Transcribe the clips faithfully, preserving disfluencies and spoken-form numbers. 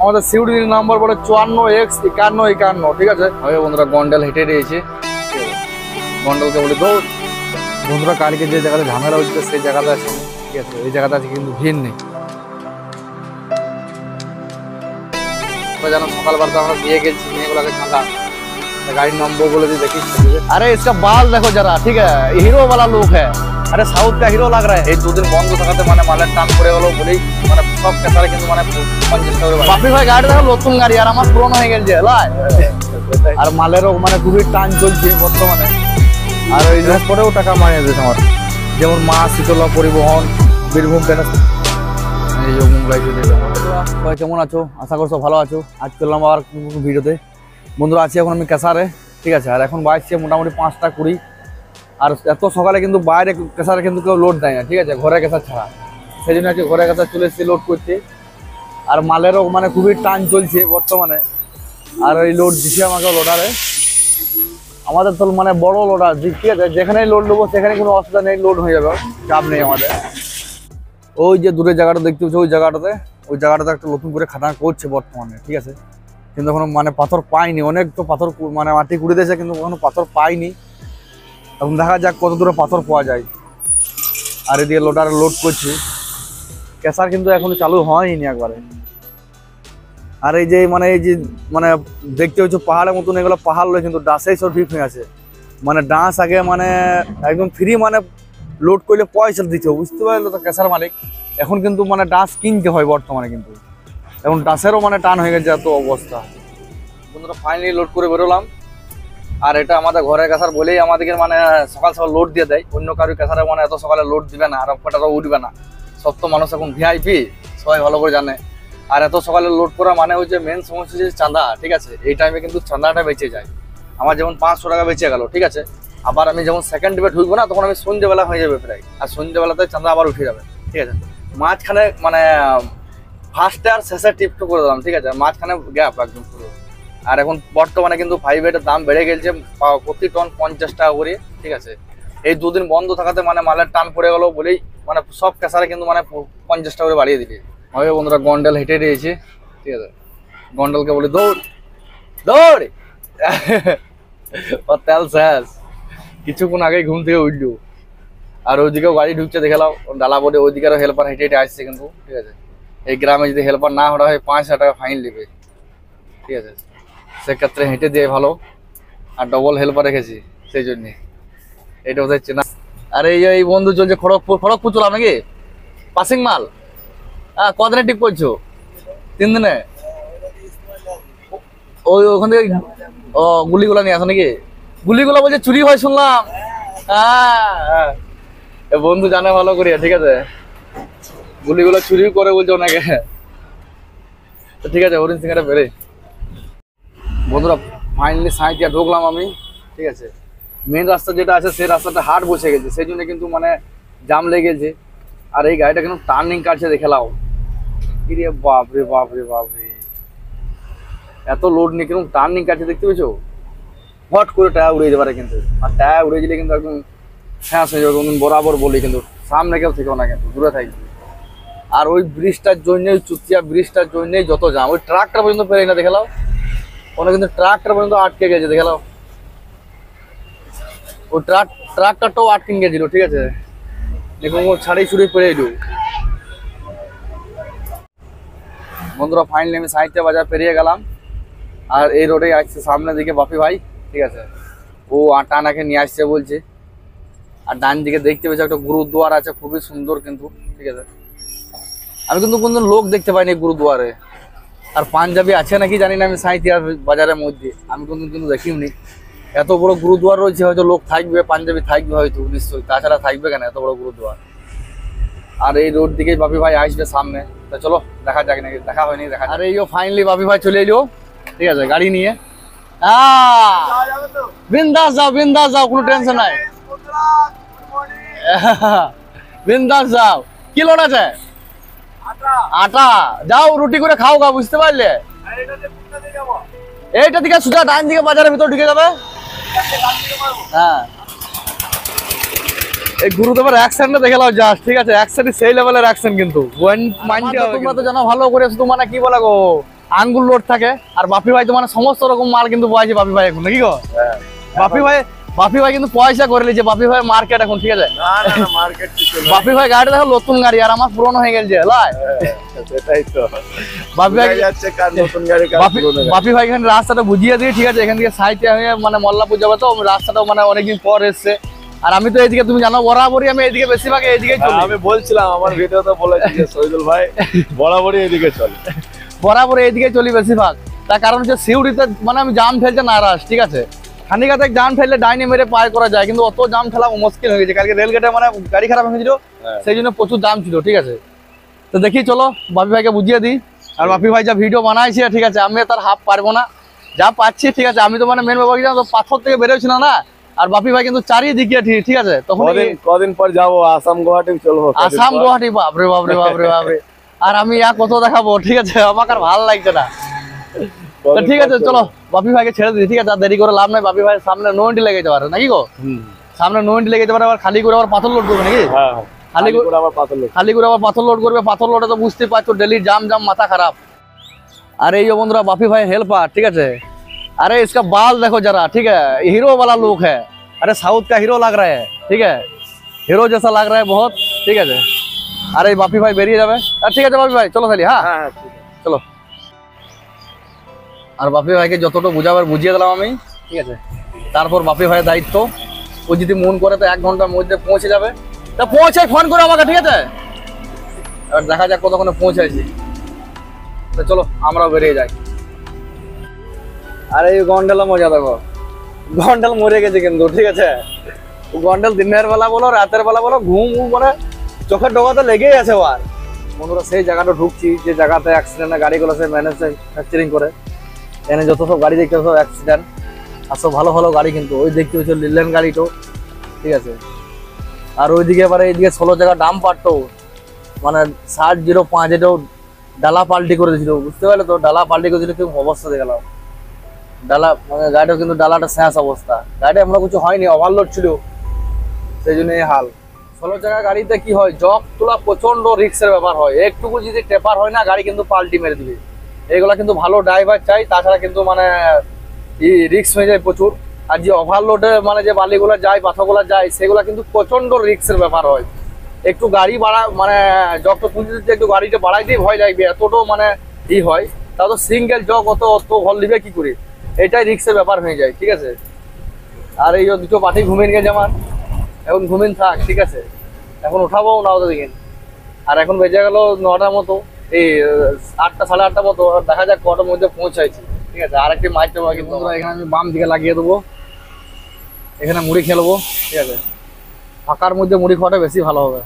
আমাদের সিউড়ির নাম্বার বলে চুয়ান্ন এক্স একান্ন একান্ন। ঠিক আছে হবে বন্ধুরা, গন্ডেল হেঁটে রয়েছে, গন্ডেলকে বলে দৌড়। বন্ধুরা কালকে যে জায়গাতে ঝামেলা হচ্ছে সেই জায়গাতে আছে, ঠিক আছে, এই জায়গাতে আছে কিন্তু ভিড় নেই। জানো সকালবেলা আমরা দিয়ে গেছি মেয়েগুলোকে ঠান্ডা, गाड़ी नंबर बोले दी देखी। अरे इसका बाल देखो जरा, ठीक है, हीरो वाला लुक है। अरे साउथ का हीरो लग रहा है। এই দুদিন বন্ধ থাকাতে মানে মালের টান পড়ে গেল বলেই মানে সব কেসারে কিন্তু মানে পঞ্চাশ টাকা করে। বাপি ভাই গাড়ি দেখো নতুন গাড়ি, আর আমার পুরনো হয়ে গেছে লাই। আর মালেরও মানে খুবই টান চলছে বর্তমানে। আর ওই জিনিস পরেও টাকা মারিয়ে দিয়েছে আমার, যেমন মা শীতলা পরিবহন, বীরভূম ট্রেন। এই যে মুম্বাই চলে গেলাম। সবাই কেমন আছো? আশা করছো ভালো আছো। আজ করলাম আবার ভিডিওতে। বন্ধুরা আছি এখন আমি কেসারে, ঠিক আছে। আর এখন বাজছে মোটামুটি পাঁচটা কুড়ি। আর এত সকালে কিন্তু বাইরে কেসারে কিন্তু কেউ লোড দেয় না, ঠিক আছে, ঘরে কেসার ছাড়া। সেই জন্য আজকে ঘরে কেসার চলে এসেছি লোড করতে। আর মালেরও মানে খুবই টান চলছে বর্তমানে। আর ওই লোড দিচ্ছে আমাকে লোডারে, আমাদের তো মানে বড় লোডার, ঠিক আছে, যেখানেই লোড নেবো সেখানে কোনো অসুবিধা নেই, লোড হয়ে যাবে, চাপ নেই আমাদের। ওই যে দূরের জায়গাটা দেখতে পাচ্ছি, ওই জায়গাটাতে ওই জায়গাটাতে একটা নতুন করে খাদান করছে বর্তমানে, ঠিক আছে। কিন্তু এখনো মানে পাথর পাইনি, অনেক তো পাথর মানে মাটি কুড়ে দিয়েছে কিন্তু এখনো পাথর পাইনি। এখন দেখা যাক কত দূরে পাথর পাওয়া যায়। আর এদিকে লোডার লোড করছি, কেসার কিন্তু এখনো চালু হয়নি একবারে। আর এই যে মানে এই যে মানে দেখতে হচ্ছে পাহাড়ের মতন, এগুলো পাহাড় লয় কিন্তু ডাসেই সব ঠিক হয়ে আছে। মানে ডাঁস আগে মানে একদম ফ্রি মানে লোড করলে পয়সা দিতে হবে, বুঝতে পারলো তো কেসার মালিক। এখন কিন্তু মানে ডাঁস কিনতে হয় বর্তমানে, কিন্তু এখন ডাসেরও মানে টান হয়ে গেছে এত অবস্থা। বন্ধুরা ফাইনালি লোড করে বেরোলাম। আর এটা আমাদের ঘরের কেসার বলেই আমাদেরকে মানে সকাল সকাল লোড দিয়ে দেয়, অন্য কারোর কেসারে মানে এত সকালে লোড দিবে না, আর অপটারও উঠবে না। সব তো মানুষ এখন ভিআইপি, সবাই ভালো করে জানে। আর এত সকালে লোড করা মানে হচ্ছে মেন সমস্যা হচ্ছে চাঁদা, ঠিক আছে। এই টাইমে কিন্তু চাঁদাটা বেঁচে যায়। আমার যেমন পাঁচশো টাকা বেঁচে গেল, ঠিক আছে। আবার আমি যখন সেকেন্ড ডে ঢুকবো না, তখন আমি সন্ধ্যেবেলা হয়ে যাবে প্রায়, আর সন্ধ্যেবেলাতে চাঁদা আবার উঠে যাবে, ঠিক আছে। মাঝখানে মানে ফার্স্টে আর শেষে টিপটু করে দিলাম, ঠিক আছে, মাঝখানে গ্যাপ একদম পুরো। আর এখন বর্তমানে কিন্তু ফাইভ এইটের দাম বেড়ে গেছে প্রতি টন পঞ্চাশ টাকা করে, ঠিক আছে। এই দুদিন বন্ধ থাকাতে মানে মালের টান পড়ে গেল বলেই মানে সব কেসারে কিন্তু মানে পঞ্চাশ টাকা করে বাড়িয়ে দিবে। হবে বন্ধুরা গন্ডেল হেঁটে দিয়েছে, ঠিক আছে। গন্ডেলকে বলে দৌড় দৌড়। তেল শেষ, কিছুক্ষণ আগেই ঘুম থেকে উঠলো। আর ওইদিকেও গাড়ি ঢুকছে দেখলাম ডালা বোর্ডে, ওইদিকেরও হেল্পার হেঁটে হেঁটে আসছে কিন্তু, ঠিক আছে। এই গ্রামে যদি হেল্পার না হওয়া হয় পাঁচ হাজার টাকা ফাইন নেবে, ঠিক আছে। সেক্ষেত্রে হেঁটে দিয়ে ভালো। আর ডবল হেল্পার রেখেছি সেই জন্যে, এটা বোধ হচ্ছে না। আর এই এই বন্ধু চলছে খড়গপুর, খড়গপুর চলাম নাকি পাসিং মাল। হ্যাঁ কদিনে টিপ করছো? তিন দিনে? ওই ওখান থেকে ও গুলিগুলা নিয়ে আসো নাকি? গুলিগুলা বলছে চুরি হয় শুনলাম। হ্যাঁ বন্ধু জানে ভালো করিয়া, ঠিক আছে, গুলিগুলো চুরি করে বলছে ওনাকে। ঠিক আছে হরিণ সিং এটা বেড়ে। বন্ধুরা ফাইনালি সাঁইতিয়া ঢুকলাম আমি, ঠিক আছে। মেন রাস্তা যেটা আছে সেই রাস্তাটা হাট বসে গেছে, সেই জন্য কিন্তু মানে জাম লেগে গেছে। আর এই গাড়িটা কিন্তু টার্নিং কাটছে দেখে লাও। কিরে বাপরে বাপরে বাপরে, এত লোড নিয়ে কিন্তু টার্নিং কাটছে দেখতে পেয়েছো? হট করে টায়ার উড়ে যেতে পারে কিন্তু। আর টায়ার উড়ে গেলে কিন্তু একদম শেষ হয়ে যাবে। বরাবর বলি কিন্তু সামনে কেউ থেকেও না, কিন্তু দূরে থাকবে। আর ওই ব্রিজটার জন্যই, চুতিয়া ব্রিজটার জন্যই যত জাম। ওই ট্রাকটা পর্যন্ত পেরে না দেখে লাও, ওখানে কিন্তু ট্রাকটা পর্যন্ত আটকে গেছে দেখে লাও। ওই ট্রাক ট্রাকটাও আটকে গেছিল, ঠিক আছে। দেখুন ও ছাড়ি ছুড়ি পেরে এলো। বন্ধুরা ফাইনালি আমি সাহিত্য বাজার পেরিয়ে গেলাম। আর এই রোডে আসছে সামনের দিকে বাপি ভাই, ঠিক আছে। ও আটা আনাকে নিয়ে আসছে বলছে। আর ডান দিকে দেখতে পেয়েছি একটা গুরুদুয়ার আছে, খুবই সুন্দর কিন্তু, ঠিক আছে। আমি কিন্তু কোনো লোক দেখতে পাইনি গুরুদুয়ারে। আর পাঞ্জাবি আছে নাকি জানি না আমি সাঁইতিয়া বাজারের মধ্যে, আমি কিন্তু কিন্তু দেখিনি। এত বড় গুরুদুয়ার রয়েছে, হয়তো লোক থাকবে, পাঞ্জাবি থাকবে হয়তো নিশ্চয়ই, তাছাড়া থাকবে কেন এত বড় গুরুদুয়ার। আর এই রোড দিকে বাপি ভাই আসবে সামনে, তো চলো দেখা যাক নাকি, দেখা হয়নি দেখা। আর এই ফাইনালি বাপি ভাই চলে এলো, ঠিক আছে, গাড়ি নিয়ে। বিন্দাস যাও বিন্দাস যাও, কোনো টেনশন নাই, বিন্দাস যাও। কি লোড আছে? আটা। যাও রুটি করে খাও গা, বুঝতে পারলে? এইটা দিকে সোজা ডান দিকে বাজারের ভিতর ঢুকে যাবে। হ্যাঁ এই গুরুদেবের অ্যাকশনটা দেখে নাও জাস্ট, ঠিক আছে। অ্যাকশনই সেই লেভেলের অ্যাকশন কিন্তু। তোমরা তো জানো ভালো করে, শুধু মানে কি বলে গো, আঙ্গুর লোড থাকে। আর বাপি ভাই তো মানে সমস্ত রকম মাল কিন্তু বয়েছে বাপি ভাই এখন, নাকি গো? বাপি ভাই বাপি ভাই কিন্তু পয়সা করে নিয়েছে বাপি ভাই মার্কেট এখন, ঠিক আছে? না না না মার্কেট কিছু না, বাপি ভাই গাড়ি দেখো নতুন গাড়ি, আর আমার পুরনো হয়ে গেছে লাই। সেটাই তো বাপি ভাই যাচ্ছে কার নতুন গাড়ি কার বাপি পুরনো গাড়ি। বাপি ভাই এখানে রাস্তাটা বুঝিয়ে দিয়ে, ঠিক আছে? এখান থেকে সাইডে আমি মানে মল্লাপুর যাবো, তো রাস্তাটা মানে অনেকদিন পর এসছে। আর আমি তো এইদিকে তুমি জানো বরাবরই আমি এইদিকে বেশিরভাগ এইদিকেই চলি। আমি বলছিলাম আমার ভিডিওতে বলেছি যে শহীদুল ভাই বরাবরই এদিকে চলে, বরাবর এইদিকে চলি বেশিরভাগ। তার কারণ হচ্ছে সিউড়িতে মানে আমি জাম ফেলতে নারাজ, ঠিক আছে? খানিকাতে জাম ফেললে ডাইনে মেরে পার করা যায়, কিন্তু অত জাম ফেলা মুশকিল হয়ে গেছে। কালকে রেলগেটে মানে গাড়ি খারাপ হয়েছিল, সেই জন্য প্রচুর জাম ছিল, ঠিক আছে? তো দেখি চলো বাপি ভাইকে বুঝিয়ে দিই। আর বাপি ভাই যা ভিডিও বানাইছে, ঠিক আছে, আমি তার হাফ পারবো না, যা পাচ্ছি, ঠিক আছে? আমি তো মানে মেন ব্যাপার তো পাথর থেকে বেরোচ্ছি না না। আর বাপি ভাই কিন্তু চারিদিকে, ঠিক আছে? তখন কদিন পর যাবো আসাম গুয়াহাটি চলবো, আসাম গুয়াহাটি, বাপরে বাপরে বাপরে বাপরে। আর আমি ইয়া কত দেখাবো, ঠিক আছে? আমাকে আর ভালো লাগছে না। ঠিক আছে চলো বাপি ভাইকে ছেড়ে দিই, ঠিক আছে? আর দেরি করে লাভ নাই, বাপি ভাই সামনে নোয়েন্টি লেগে যেতে পারে, নাকি গো? সামনে নোয়েন্টি লেগে যেতে পারে, আবার খালি করে আবার পাথর লোড করবে, নাকি? খালি করে আবার পাথর লোড খালি করে আবার পাথর লোড করবে। পাথর লোডে তো বুঝতে পারছো ডেলি জাম জাম, মাথা খারাপ। আর এই যে বন্ধুরা বাপি ভাই হেল্পার, ঠিক আছে? अरे इसका बाल देखो जरा, ठीक है? हीरो वाला लुक है। अरे साउथ का हीरो लग रहा है, ठीक है? हीरो जैसा लग रहा है बहुत, ठीक है? अरे बापी भाई बेरिए जावे। ठीक है बापी भाई चलो তাহলে, হ্যাঁ হ্যাঁ চলো। আর বাপি ভাইকে যতটা বুঝাবার বুঝিয়ে দিলাম আমি, ঠিক আছে? তারপর বাপি ভাইয়ের দায়িত্ব, ও যদি মন করে তো এক ঘন্টার মধ্যে পৌঁছে যাবে। তা পৌঁছে ফোন করো আমাকে, ঠিক আছে? এবার দেখা যাক কতক্ষণে পৌঁছাইছি। তো চলো আমরাও বেরিয়ে যাই। আরে এই গন্ডালা মজা দেখো, গন্ডাল মরে গেছে কিন্তু, ঠিক আছে? গন্ডাল দিনের বেলা বলো রাতের বেলা বলো ঘুম ঘুম মানে চোখের ডোকাতে লেগেই আছে। আর বন্ধুরা সেই জায়গাটা ঢুকছি যে জায়গাতে অ্যাক্সিডেন্টের গাড়িগুলো সে ম্যানুফ্যাকচারিং করে। এখানে যত সব গাড়ি দেখতে সব অ্যাক্সিডেন্ট, আর সব ভালো ভালো গাড়ি কিন্তু। ওই দেখতে হচ্ছে লিলেন গাড়িটো, ঠিক আছে? আর ওইদিকে এবারে এইদিকে ষোলো জায়গা ডাম পারতো, মানে ষাট জিরো পাঁচ এটাও ডালা পাল্টি করে দিয়েছিল, বুঝতে পারলে তো? ডালা পাল্টি করে দিল, কেউ অবস্থা দেখে গেলাম ডালা, মানে গাড়িটা কিন্তু ডালাটা শেষ অবস্থা। গাড়িটা আমরা কিছু হয়নি, ওভারলোড ছিল, সেই জন্য এই হাল। ষোলো জায়গা গাড়িতে কি হয়, জগ তোলা প্রচন্ড রিক্সের ব্যাপার হয়। একটুকু যদি টেপার হয় না, গাড়ি কিন্তু পাল্টি মেরে দিবে। এইগুলা কিন্তু ভালো ড্রাইভার চাই, তাছাড়া কিন্তু মানে রিক্স হয়ে যায় প্রচুর। আর যে ওভারলোডে মানে যে বালিগুলো যায়, পাথরগুলো যায়, সেগুলো কিন্তু প্রচন্ড রিক্সের ব্যাপার হয়। একটু গাড়ি বাড়া মানে জগটা তুলতে দিতে একটু গাড়িটা বাড়াইতেই ভয় লাগবে, এতটাও মানে ই হয়। তা তো সিঙ্গেল জগ অত অত ভল দিবে কি করে, এটাই রিক্সের ব্যাপার হয়ে যায়, ঠিক আছে? আর এই দুটো পাটি ঘুমিয়ে গেছে আমার, এখন ঘুমিন থাক, ঠিক আছে? এখন উঠাবো না ওদের দিকে। আর এখন বেজে গেল নটার মতো, এই আটটা সাড়ে আটটা মতো। দেখা যাক কটার মধ্যে পৌঁছাইছি, ঠিক আছে? আর একটি মাছ দেবো কিন্তু এখানে আমি বাম দিকে লাগিয়ে দেবো, এখানে মুড়ি খেলবো, ঠিক আছে? ফাঁকার মধ্যে মুড়ি খাওয়াটা বেশি ভালো হবে।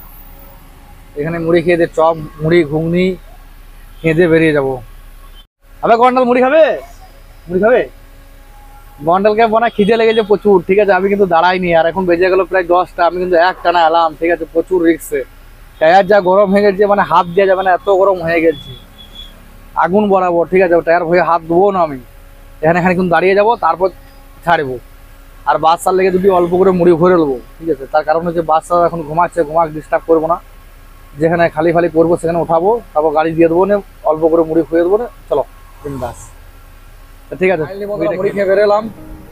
এখানে মুড়ি খেয়ে দিয়ে চপ মুড়ি ঘুগনি খেয়ে দিয়ে বেরিয়ে যাবো। আবে গন্ডাল মুড়ি খাবে? মুড়ি খাবে? গন্ডালকে মনে খিদে লেগেছে প্রচুর, ঠিক আছে? আমি কিন্তু দাঁড়াইনি। আর এখন বেজে গেল প্রায় দশটা, আমি কিন্তু এক টানা এলাম, ঠিক আছে? প্রচুর রিক্সে, টায়ার যা গরম হয়ে গেছে, মানে হাত দেওয়া যাবে না, এত গরম হয়ে গেছে আগুন বরাবর, ঠিক আছে? টায়ার ভয়ে হাত দেবো না আমি। এখানে এখানে কিন্তু দাঁড়িয়ে যাবো, তারপর ছাড়বো। আর বাচ্চার লেগে যদি অল্প করে মুড়ি ভরে নেবো, ঠিক আছে? তার কারণ হচ্ছে বাচ্চা এখন ঘুমাচ্ছে, ঘুমাক ডিস্টার্ব করবো না। যেখানে খালি খালি করবো সেখানে উঠাবো, তারপর গাড়ি দিয়ে দেবো, না অল্প করে মুড়ি খুঁয়ে দেবো, না চলো বিন্দাস। ঠিক আছে মুড়ি খেয়ে বেরোলাম।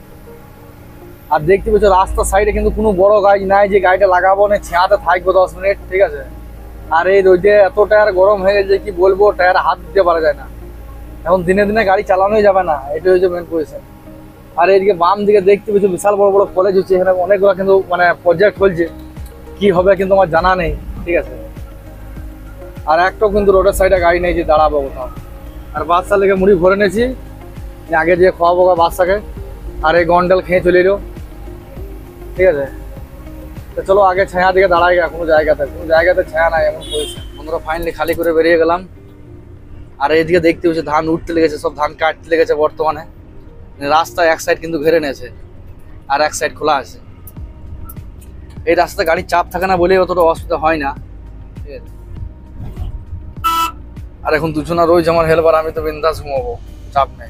আর দেখতে পাচ্ছ রাস্তার সাইডে কিন্তু কোনো বড় গাড়ি নাই যে গাড়িটা লাগাবো না, ছেঁয়াতে থাকবো দশ মিনিট, ঠিক আছে? আর এই রোদে এত টায়ার গরম হয়ে গেছে কি বলবো, টায়ার হাত দিতে পারা যায় না। এখন দিনে দিনে গাড়ি চালানোই যাবে না, এটা হচ্ছে মেন পজিশন। আর এইদিকে বাম দিকে দেখতে পাচ্ছ বিশাল বড় বড় কলেজ হচ্ছে, এখানে অনেকগুলো কিন্তু মানে প্রজেক্ট চলছে, কি হবে কিন্তু আমার জানা নেই, ঠিক আছে? আর একটাও কিন্তু রোডের সাইডে গাড়ি নেই যে দাঁড়াবো কোথাও। আর বাচ্চা লেগে মুড়ি ভরে নিয়েছি, আগে যে খাওয়াবো বাচ্চাকে। আর এই গন্ডাল খেয়ে চলে এলো, ঠিক আছে? তো চলো আগে ছায়া দিকে দাঁড়াই গা, কোনো জায়গাতে কোনো জায়গাতে ছায়া নাই এমন পজিশন। বন্ধুরা ফাইনালি খালি করে বেরিয়ে গেলাম। আর এইদিকে দেখতে হচ্ছে ধান উঠতে লেগেছে, সব ধান কাটতে লেগেছে বর্তমানে। রাস্তা এক সাইড কিন্তু ঘেরে নিয়েছে, আর এক সাইড খোলা আছে। এই রাস্তাতে গাড়ির চাপ থাকে না বলে অতটা অসুবিধা হয় না, ঠিক আছে? আর এখন দুজনা রয়েছে আমার হেল্পার, আমি তো বিন্দাস ঘুমাবো, চাপ নেই।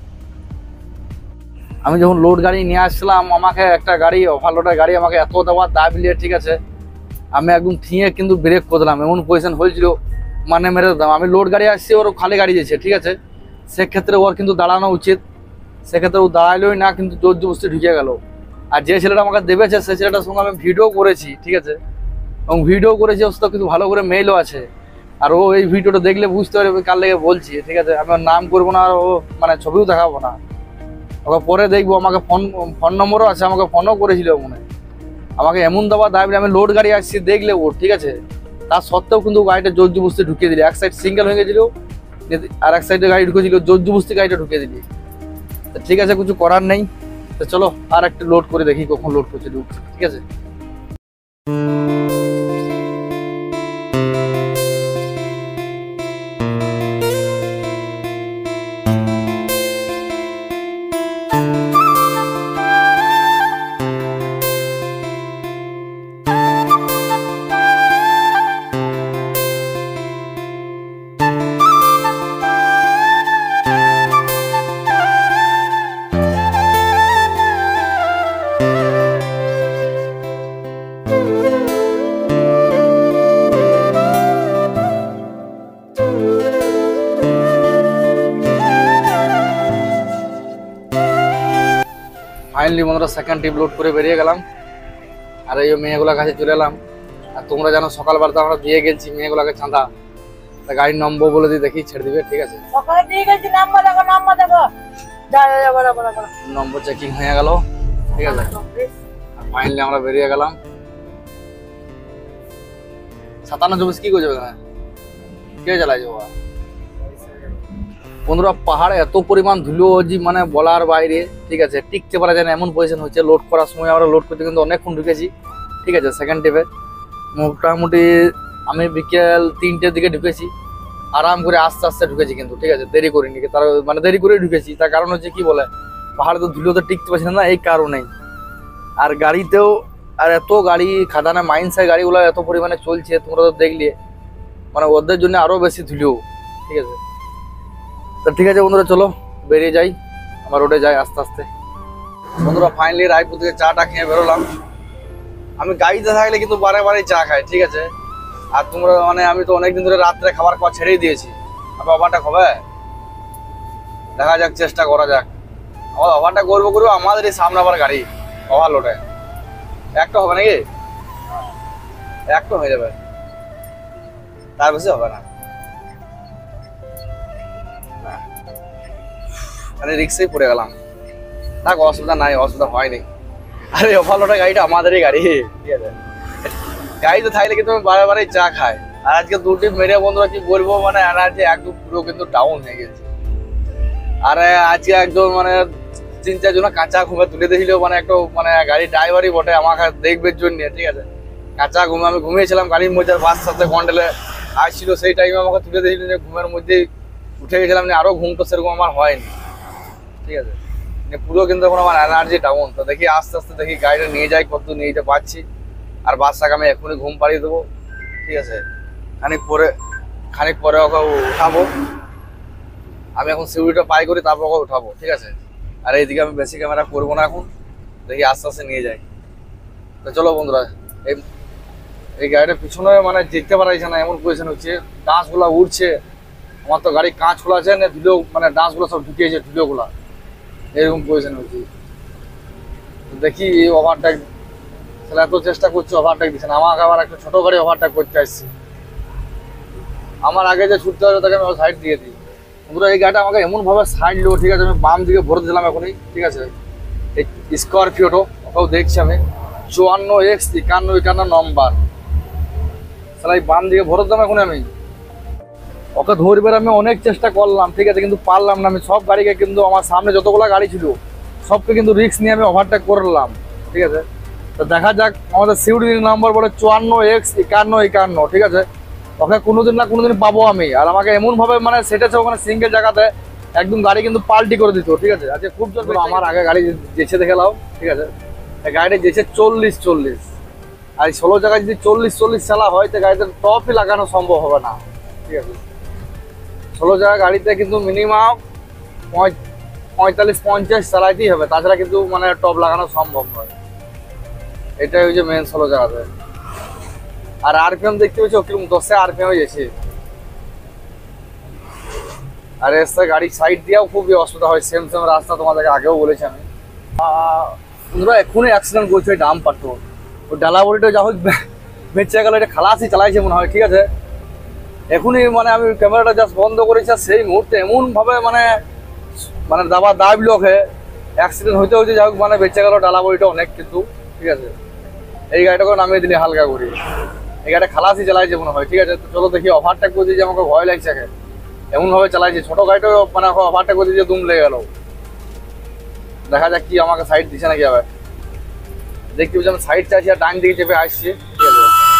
আমি যখন লোড গাড়ি নিয়ে আসছিলাম, আমাকে একটা গাড়ি ওভারলোডের গাড়ি আমাকে এত দেওয়ার দাব নিয়ে, ঠিক আছে? আমি একদম ঠিয়ে কিন্তু ব্রেক করে দিলাম, এমন পজিশন হয়েছিল মানে মেরে দিলাম। আমি লোড গাড়ি আসছি, ওর খালি গাড়ি দিয়েছে, ঠিক আছে? সেক্ষেত্রে ওর কিন্তু দাঁড়ানো উচিত। সেক্ষেত্রে ও দাঁড়াইলোই না, কিন্তু জোর জবরদস্তি ঢুকে গেল। আর যে ছেলেটা আমাকে দেবেছে সেই ছেলেটার সঙ্গে আমি ভিডিও করেছি, ঠিক আছে, এবং ভিডিও করেছি ওর সাথে কিন্তু ভালো করে মেইলও আছে। আর ও এই ভিডিওটা দেখলে বুঝতে পারবে কার লেগে বলছি, ঠিক আছে। আমি ওর নাম করবো না, আর ও মানে ছবিও দেখাবো না। ওকে পরে দেখবো, আমাকে ফোন ফোন নম্বরও আছে, আমাকে ফোনও করেছিল মনে। আমাকে এমন দেওয়া দাবি, আমি লোড গাড়ি আসছি দেখলে ওর, ঠিক আছে, তার সত্ত্বেও কিন্তু গাড়িটা জোর জবরদস্তি ঢুকিয়ে দিলি। এক সাইড সিঙ্গেল হয়ে গেছিল, আর এক সাইডে গাড়ি ঢুকেছিল, জোর জবরদস্তি গাড়িটা ঢুকিয়ে দিলি। ঠিক আছে, কিছু করার নেই। তো চলো আর একটা লোড করে দেখি কখন লোড করছে ঢুকছে, ঠিক আছে। ফাইনালি বন্ধুরা সেকেন্ড ট্রিপ লোড করে বেরিয়ে গেলাম। আর এই মেয়েগুলোর কাছে চলে এলাম। আর তোমরা জানো সকালবেলাতে আমরা দিয়ে গেছি মেয়েগুলোকে চাঁদা, তা গাড়ির নম্বর বলে দিয়ে দেখি ছেড়ে দিবে, ঠিক আছে। সকালে দিয়ে গেছি, নাম্বার দেখো, নাম্বার দেখো, যা যা যা বড় বড় বড় নম্বর চেকিং হয়ে গেল, ঠিক আছে। আর ফাইনালি আমরা বেরিয়ে গেলাম। সাতান্ন চব্বিশ কি করছে কে চালাই যাবো বন্ধুরা। পাহাড়ে এত পরিমাণ ধুলো যে মানে বলার বাইরে, ঠিক আছে। টিকতে পারা যায় না এমন পজিশন হচ্ছে। লোড করার সময় আমরা লোড করতে কিন্তু অনেকক্ষণ ঢুকেছি, ঠিক আছে। সেকেন্ড ট্রিপে মোটামুটি আমি বিকেল তিনটের দিকে ঢুকেছি, আরাম করে আস্তে আস্তে ঢুকেছি কিন্তু, ঠিক আছে, দেরি করিনি। তার মানে দেরি করে ঢুকেছি, তার কারণ হচ্ছে কি বলে, পাহাড়ে তো ধুলোতে টিকতে পারছি না, এই কারণেই। আর গাড়িতেও আর এত গাড়ি খাদানে মাইন্সের গাড়িগুলো এত পরিমাণে চলছে, তোমরা তো দেখলে, মানে ওদের জন্য আরো বেশি ধুলো, ঠিক আছে। তো ঠিক আছে বন্ধুরা, চলো বেরিয়ে যাই, আমার রোডে যাই আস্তে আস্তে। বন্ধুরা ফাইনালি রায়পুর থেকে চাটা খেয়ে বেরোলাম। আমি গাড়িতে থাকলে কিন্তু বারে বারে চা খাই, ঠিক আছে। আর তোমরা মানে আমি তো অনেকদিন ধরে রাত্রে খাবার খাওয়া ছেড়েই দিয়েছি। আবার ওভারটা হবে, দেখা যাক, চেষ্টা করা যাক। আমার ওভারটা করবো করবো আমাদের এই সামনে আবার গাড়ি ওভারলোডে একটা হবে নাকি, একটা হয়ে যাবে, তার বেশি হবে না। মানে রিক্সেই পড়ে গেলাম, থাক, অসুবিধা নাই, অসুবিধা হয়নি। আরে ওভারলোডের গাড়িটা আমাদেরই গাড়ি, ঠিক আছে। গাড়িতে থাকলে কিন্তু আমি বারে বারে চা খাই। আর আজকে দুটি মেরে বন্ধুরা কি বলবো, মানে এনার্জি একদম পুরো কিন্তু ডাউন হয়ে গেছে। আরে আজকে একদম মানে তিন চারজন কাঁচা ঘুমে তুলে দিয়েছিল, মানে একটু মানে গাড়ির ড্রাইভারই বটে আমাকে দেখবে জন্য, ঠিক আছে। কাঁচা ঘুমে আমি ঘুমিয়েছিলাম গাড়ির মধ্যে, বাস সাথে কন্ডেলে আসছিল, সেই টাইমে আমাকে তুলে দিয়েছিল, যে ঘুমের মধ্যেই উঠে গেছিলাম, আরো ঘুম তো সেরকম আমার হয়নি, ঠিক আছে। পুরো কিন্তু এখন আমার এনার্জি ডাউন। তো দেখি আস্তে আস্তে দেখি গাড়িটা নিয়ে যাই, কত নিয়ে যেতে পারছি। আর বাচ্চাকে আমি এখনই ঘুম পাড়িয়ে দেবো, ঠিক আছে। খানিক পরে খানিক পরে ওকে উঠাবো। আমি এখন সিউড়িটা পাই করি, তারপর ওকে উঠাবো, ঠিক আছে। আর এইদিকে আমি বেশি ক্যামেরা করবো না এখন, দেখি আস্তে আস্তে নিয়ে যাই। তো চলো বন্ধুরা, এই এই গাড়িটা পিছনে মানে যেতে পারাইছে না, এমন পজিশন হচ্ছে, ডাঁশগুলা উঠছে। আমার তো গাড়ি কাঁচ খোলা আছে না, ধুলো মানে ডাঁশগুলো সব ঢুকিয়েছে, ধুলোগুলা এরকম পজিশন হচ্ছে। দেখি এই ওভারটেক, তাহলে এত চেষ্টা করছি, ওভারটেক দিচ্ছে না। আমাকে আবার একটা ছোট গাড়ি ওভারটেক করতে আসছি, আমার আগে যে ছুটতে হবে তাকে আমি সাইড দিয়ে দিই। বন্ধুরা এই গাড়িটা আমাকে এমন ভাবে সাইড লো, ঠিক আছে। আমি বাম দিকে ভরে দিলাম এখনই, ঠিক আছে। এই স্করপিওটো ওটাও দেখছি আমি, চুয়ান্ন এক্স একান্ন একান্ন নম্বর, তাহলে বাম দিকে ভরে দিলাম এখন আমি। ওকে ধরবার আমি অনেক চেষ্টা করলাম, ঠিক আছে, কিন্তু পারলাম না। আমি সব গাড়িকে কিন্তু, আমার সামনে যতগুলো গাড়ি ছিল সবকে কিন্তু রিস্ক নিয়ে আমি ওভারটেক করলাম, ঠিক আছে। তো দেখা যাক, আমাদের সিউড়ির নাম্বার বলে চুয়ান্ন এক্স একান্ন একান্ন, ঠিক আছে। ওকে কোনোদিন না কোনোদিন পাবো আমি। আর আমাকে এমনভাবে মানে সেটেছে ওখানে সিঙ্গেল জায়গাতে, একদম গাড়ি কিন্তু পাল্টি করে দিত, ঠিক আছে। আজকে খুব জোর আমার আগে গাড়ি যেছে দেখে নাও, ঠিক আছে। গাড়িটা যেছে চল্লিশ চল্লিশ, আর ষোলো জায়গায় যদি চল্লিশ চল্লিশ চালা হয়, তো গাড়িতে টপই লাগানো সম্ভব হবে না, ঠিক আছে। ষোলো জায়গা গাড়িতে কিন্তু মিনিমাম পঁয়তাল্লিশ পঞ্চাশ চালাইতেই হবে, তাছাড়া কিন্তু মানে টপ লাগানো সম্ভব নয়। এটাই হচ্ছে মেন ষোলো জায়গাতে। আর আরপিএম দেখতে পাচ্ছি কিরকম, দশে আরপিএম হয়ে গেছে। আর রাস্তা গাড়ি সাইড দিয়েও খুবই অসুবিধা হয়, সেম সেম রাস্তা তোমাদেরকে আগেও বলেছি আমি। বন্ধুরা এখনই অ্যাক্সিডেন্ট করছে ওই ডাম পাট্টো, ওই ডালাবড়িটা যা হোক বেঁচে গেল, এটা খালাসি চালাইছে মনে হয়, ঠিক আছে। এখনই মানে আমি ক্যামেরাটা জাস্ট বন্ধ করেছি, সেই মুহূর্তে এমনভাবে মানে মানে দাবা দাবলো ওকে, অ্যাক্সিডেন্ট হইতে হইতে যা হোক মানে বেঁচে গেল ডালাবড়িটা অনেক, কিন্তু ঠিক আছে। এই গাড়িটাকে নামিয়ে দিলে হালকা করে, এই গাড়িটা খালাসি চালাইছে মনে হয়, ঠিক আছে। তো চলো দেখি, ওভারটেক করে দিয়েছে, আমাকে ভয় লাগছে এমন ভাবে চালাইছে, ছোট গাড়িটাও মানে ওভারটেক করে দিয়েছে, দুম লেগে গেল। দেখা যাক কি আমাকে সাইড দিচ্ছে নাকি আবার, দেখতে পাচ্ছি আমি সাইড চাইছি আর ডান দিকে চেপে আসছি, ঠিক আছে।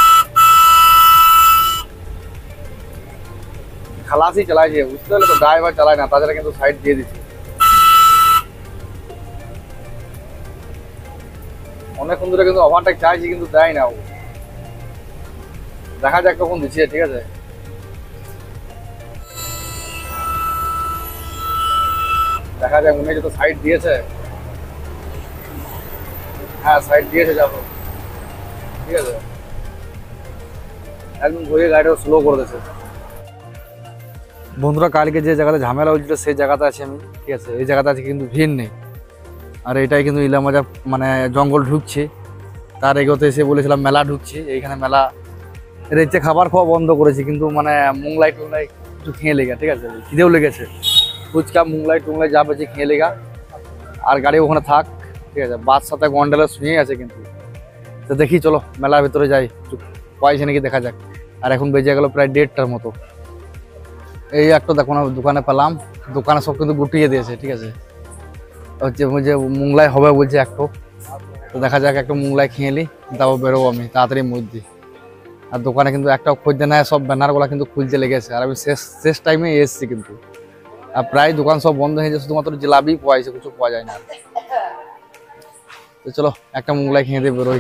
খালাসি চালাইছে, বুঝতে পারলে তো, ড্রাইভার চালায় না, তাছাড়া কিন্তু সাইড দিয়ে দিচ্ছে। অনেকক্ষণ ধরে কিন্তু ওভারটেক চাইছি কিন্তু দেয় না ও, দেখা যাক কখন দিচ্ছে, ঠিক আছে। দেখা যাক, মনে হচ্ছে তো সাইড দিয়েছে, হ্যাঁ সাইড দিয়েছে, যাবো, ঠিক আছে। একদম ঘুরে গাড়িটা স্লো করে দিয়েছে। বন্ধুরা কালকে যে জায়গাতে ঝামেলা হয়েছিল সেই জায়গাতে আছি আমি, ঠিক আছে। এই জায়গাতে আছে কিন্তু ভিড় নেই, আর এটাই কিন্তু ইলামবাজার মানে জঙ্গল ঢুকছে, তার এগোতে এসে বলেছিলাম মেলা ঢুকছে, এইখানে মেলা রেচে খাবার খাওয়া বন্ধ করেছি, কিন্তু মানে মুংলাই টুংলাই একটু খেয়ে লেগা, ঠিক আছে, খিদেও লেগেছে, ফুচকা মুংলাই টুংলাই যা পেয়েছি খেয়ে লেগা, আর গাড়ি ওখানে থাক, ঠিক আছে। বাস সাথে গন্ডেলা শুয়ে আছে কিন্তু, তো দেখি চলো মেলার ভেতরে যাই, পাইছে নাকি দেখা যাক। আর এখন বেজে গেল প্রায় দেড়টার মতো। এই একটা দেখো না দোকানে পেলাম, দোকানে সব কিন্তু গুটিয়ে দিয়েছে, ঠিক আছে। হচ্ছে যে মুংলাই হবে বলছে একটু, তো দেখা যাক একটু মুংলাই খেয়ে নিই, তারপর বেরোবো আমি তাড়াতাড়ির মধ্যে। আর দোকানে কিন্তু একটাও খুঁজতে নেয়, সব ব্যানারগুলো কিন্তু খুলতে লেগেছে, আর আমি শেষ শেষ টাইমে এসেছি কিন্তু। আর প্রায় দোকান সব বন্ধ হয়ে যায়, শুধুমাত্র জিলাপি পাওয়া যাচ্ছে, কিছু পাওয়া যায় না। তো চলো একটা মুংলাই খেয়ে দিয়ে বেরোই।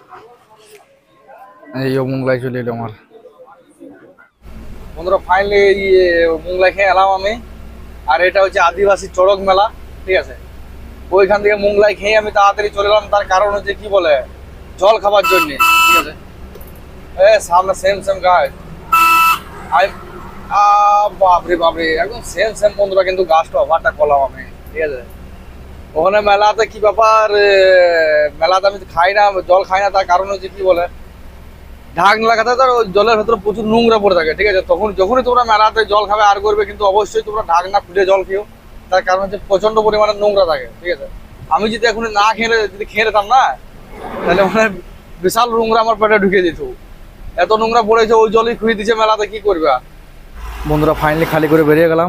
এই মুংলাই চলে এলো আমার। বন্ধুরা ফাইনালি মুংলাই খেয়ে এলাম আমি, আর এটা হচ্ছে আদিবাসী চড়ক মেলা, ঠিক আছে। ওইখান থেকে মুংলাই খেয়ে আমি তাড়াতাড়ি চলে এলাম, তার কারণ হচ্ছে কি বলে জল খাবার জন্য, ঠিক আছে। এ সামনে সেম সেম গাছ, বাপরে বাপরে একদম সেম সেম বন্ধুরা, কিন্তু গাছটা ওভারটা করলাম আমি, ঠিক আছে। ওখানে মেলাতে কি ব্যাপার, মেলাতে আমি খাই না জল খাই না, তার কারণ হচ্ছে কি বলে ঢাক লাগাতে তো জলের ভেতরে প্রচুর নোংরা পড়ে থাকে, ঠিক আছে। তখন যখনই তোমরা মেলাতে জল খাবে আর করবে, কিন্তু অবশ্যই তোমরা ঢাকনা খুলে জল খেও, তার কারণ হচ্ছে প্রচন্ড পরিমাণে নোংরা থাকে, ঠিক আছে। আমি যদি এখন না খেয়ে যদি খেয়ে নিতাম না, তাহলে মানে বিশাল নোংরা আমার পেটে ঢুকে যেত, এত নোংরা পড়েছে, ওই জলই খুঁয়ে দিচ্ছে মেলাতে, কি করবে। বন্ধুরা ফাইনালি খালি করে বেরিয়ে গেলাম,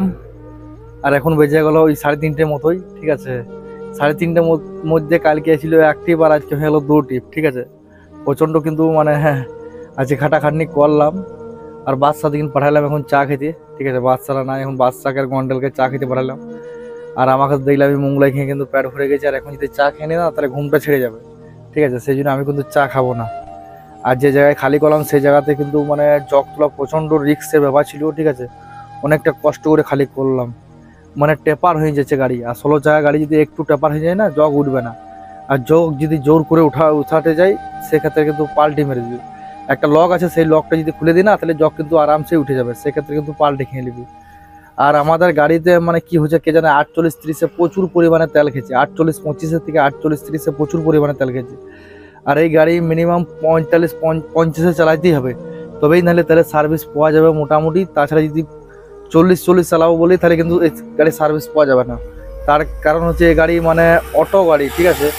আর এখন বেজে গেল ওই সাড়ে তিনটের মতোই, ঠিক আছে। সাড়ে তিনটের মধ্যে কালকে ছিল এক টিপ আর আজকে হয়ে গেলো দু টিপ, ঠিক আছে। প্রচণ্ড কিন্তু মানে হ্যাঁ আজকে খাটাখাটনি করলাম, আর বাদশাহ দিন পাঠালাম এখন চা খেতে, ঠিক আছে। বাদশারা নাই এখন, বাদশাকে আর গন্ডেলকে চা খেতে পাঠালাম, আর আমাকে দেখলাম আমি মুংলাই খেয়ে কিন্তু পেট ভরে গেছে, আর এখন যদি চা খেয়ে নি না তাহলে ঘুমটা ছেড়ে যাবে, ঠিক আছে। সেই জন্য আমি কিন্তু চা খাবো না। আর যে জায়গায় খালি করলাম সেই জায়গাতে কিন্তু মানে জগ তোলা প্রচণ্ড রিস্কের ব্যাপার ছিল, ঠিক আছে। অনেকটা কষ্ট করে খালি করলাম, মানে টেপার হয়ে যাচ্ছে গাড়ি, আর ষোলো চাকা গাড়ি যদি একটু টেপার হয়ে যায় না জগ উঠবে না, আর জগ যদি জোর করে উঠা উঠাতে যায় সেক্ষেত্রে কিন্তু পাল্টি মেরে দিবি। একটা লক আছে, সেই লকটা যদি খুলে দিই না তাহলে জগ কিন্তু আরামসে উঠে যাবে, সেক্ষেত্রে কিন্তু পাল্টি খেয়ে নিবি। আর আমাদের গাড়িতে মানে কি হচ্ছে কে জানে, আটচল্লিশ তিরিশে প্রচুর পরিমাণে তেল খেয়েছে, আটচল্লিশ পঁচিশের থেকে আটচল্লিশ তিরিশে প্রচুর পরিমাণে তেল খেয়েছে। আর এই গাড়ি মিনিমাম পঁয়তাল্লিশ পঞ্চাশে চালাইতেই হবে, তবেই নাহলে তেলের সার্ভিস পাওয়া যাবে মোটামুটি। তাছাড়া যদি চল্লিশ চল্লিশ চালাবো বলি তাহলে কিন্তু এই গাড়ির সার্ভিস পাওয়া যাবে না, তার কারণ হচ্ছে এই গাড়ি মানে অটো গাড়ি, ঠিক আছে।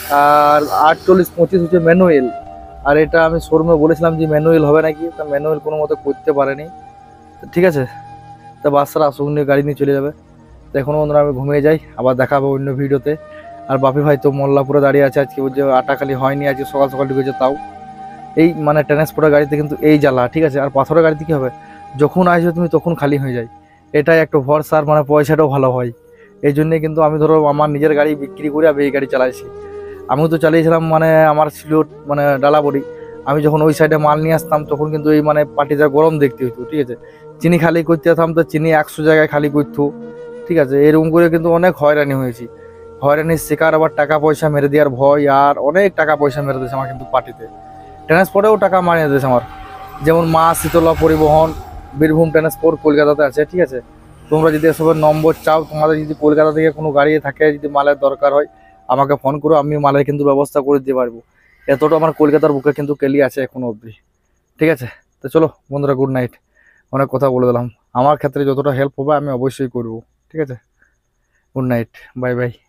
আর আটচল্লিশ পঁচিশ হচ্ছে ম্যানুয়াল, আর এটা আমি শোরুমে বলেছিলাম যে ম্যানুয়াল হবে নাকি, তা ম্যানুয়াল কোনো মতো করতে পারেনি, ঠিক আছে। তা বাচ্চারা আসুক নিয়ে গাড়ি নিয়ে চলে যাবে। তো এখনও বন্ধুরা আমি ঘুমিয়ে যাই, আবার দেখাবো অন্য ভিডিওতে। আর বাপি ভাই তো মোল্লাপুরে দাঁড়িয়ে আছে, আজকে বলছে আটাখালি হয়নি, আজকে সকাল সকাল ঢুকেছে, তাও এই মানে ট্রান্সপোর্টের গাড়িতে কিন্তু এই জ্বালা, ঠিক আছে। আর পাথরের গাড়িতে কী হবে, যখন আসবে তুমি তখন খালি হয়ে যায়, এটাই একটু ভরসার মানে পয়সাটাও ভালো হয়। এই জন্যে কিন্তু আমি ধরো আমার নিজের গাড়ি বিক্রি করে আমি এই গাড়ি চালাইছি। আমিও তো চালিয়েছিলাম, মানে আমার ছিল মানে ডালাবড়ি, আমি যখন ওই সাইডে মাল নিয়ে আসতাম তখন কিন্তু এই মানে পাটিটা গরম দেখতে হইতো, ঠিক আছে। চিনি খালি করতে যেতাম তো চিনি একশো জায়গায় খালি করতো, ঠিক আছে। এরকম করে কিন্তু অনেক হয়রানি হয়েছি, হয়রানির শিকার, আবার টাকা পয়সা মেরে দেওয়ার ভয়, আর অনেক টাকা পয়সা মেরে দিয়েছে আমার কিন্তু পার্টিতে। ট্রান্সপোর্টেও টাকা মারিয়ে দিয়েছে আমার, যেমন মা শীতলা পরিবহন, বীরভূম ট্রান্সপোর্ট কলকাতাতে আছে, ঠিক আছে। তোমরা যদি এসবের নম্বর চাও, তোমাদের যদি কলকাতা থেকে কোনো গাড়ি থাকে, যদি মালের দরকার হয় আমাকে ফোন করো, আমি মালের কিন্তু ব্যবস্থা করে দিতে পারবো। এতটা আমার কলকাতার বুকে কিন্তু কেলি আছে এখনো অবধি। ঠিক আছে, তো চলো বন্ধুরা, গুড নাইট। অনেক কথা বলে দিলাম, আমার ক্ষেত্রে যতটা হেল্প হবে আমি অবশ্যই করব। ঠিক আছে, গুড নাইট, বাই বাই।